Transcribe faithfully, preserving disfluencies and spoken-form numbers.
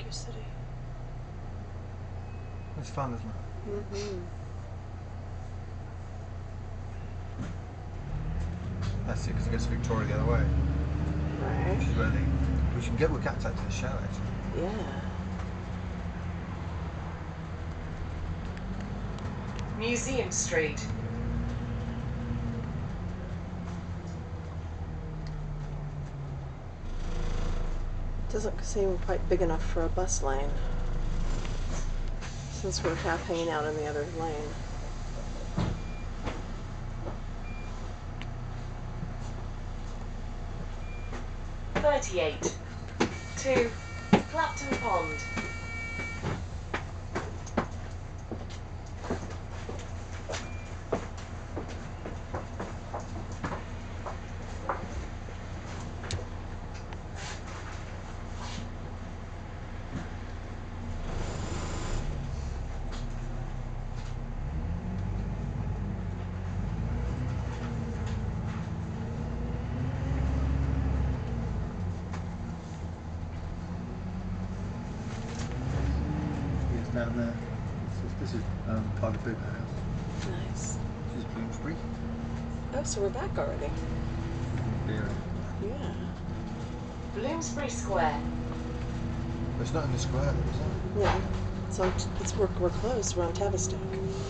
your city. It's fun, isn't it? Mm-hmm. That's it, because it goes to Victoria the other way. Right. Which is where they... We should get Wakata to the show, actually. Yeah. Museum Street. Doesn't seem quite big enough for a bus lane, since we're half hanging out in the other lane. thirty-eight. To Clapton Pond. Down there. This is, this is um, Parker Food House. Nice. This is Bloomsbury. Oh, so we're back already. Yeah. Yeah. Bloomsbury Square. But it's not in the square, though, is it? Yeah. So it's we're we're close. We're on Tavistock.